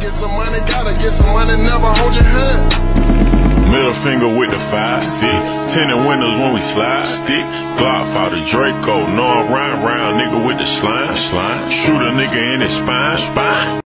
get some money, gotta get some money, never hold your head. Middle finger with the 5-6, tinted windows when we slide. Stick, Glock out the Draco, know I'm round nigga with the slime. Shoot a nigga in his spine.